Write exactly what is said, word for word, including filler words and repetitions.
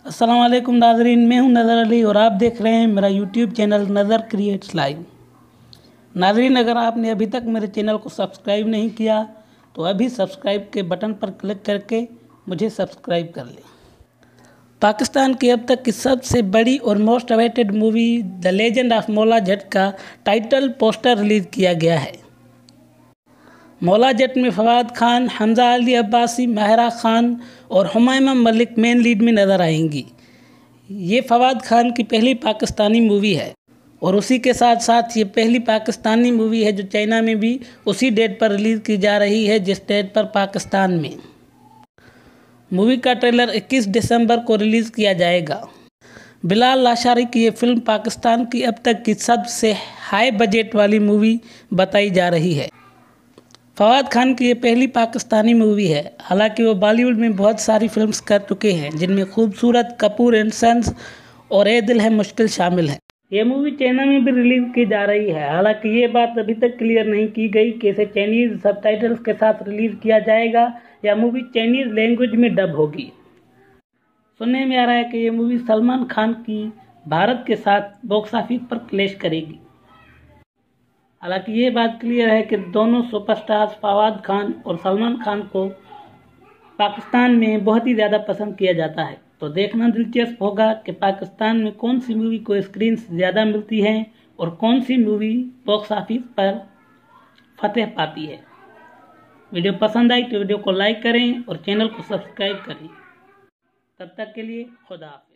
अस्सलाम वालेकुम नाजरीन, मैं हूं नज़र अली और आप देख रहे हैं मेरा यूट्यूब चैनल नज़र क्रिएट्स लाइव। नाजरीन, अगर आपने अभी तक मेरे चैनल को सब्सक्राइब नहीं किया तो अभी सब्सक्राइब के बटन पर क्लिक करके मुझे सब्सक्राइब कर लें। पाकिस्तान की अब तक की सबसे बड़ी और most awaited movie the legend of Maula Jatt का टाइटल पोस्टर रिलीज़ किया गया है। मौला जट में फवाद खान, हमजा अली अब्बासी, माहिरा खान और हुमायमा मलिक मेन लीड में नज़र आएंगी। ये फवाद खान की पहली पाकिस्तानी मूवी है और उसी के साथ साथ ये पहली पाकिस्तानी मूवी है जो चाइना में भी उसी डेट पर रिलीज़ की जा रही है जिस डेट पर पाकिस्तान में। मूवी का ट्रेलर इक्कीस दिसंबर को रिलीज़ किया जाएगा। बिलाल लाशारी की ये फिल्म पाकिस्तान की अब तक की सबसे हाई बजट वाली मूवी बताई जा रही है। फवाद खान की ये पहली पाकिस्तानी मूवी है। हालांकि वो बॉलीवुड में बहुत सारी फिल्म्स कर चुके हैं जिनमें खूबसूरत, कपूर एंड सन्स और ए दिल है मुश्किल शामिल है। ये मूवी चाइना में भी रिलीज की जा रही है। हालांकि ये बात अभी तक क्लियर नहीं की गई कि इसे चाइनीज सबटाइटल्स के साथ रिलीज किया जाएगा या मूवी चाइनीज लैंग्वेज में डब होगी। सुनने में आ रहा है कि ये मूवी सलमान खान की भारत के साथ बॉक्स ऑफिस पर क्लैश करेगी। हालांकि ये बात क्लियर है कि दोनों सुपरस्टार्स फवाद खान और सलमान खान को पाकिस्तान में बहुत ही ज़्यादा पसंद किया जाता है। तो देखना दिलचस्प होगा कि पाकिस्तान में कौन सी मूवी को स्क्रीन ज़्यादा मिलती है और कौन सी मूवी बॉक्स ऑफिस पर फतेह पाती है। वीडियो पसंद आई तो वीडियो को लाइक करें और चैनल को सब्सक्राइब करें। तब तक के लिए खुदा हाफिज़।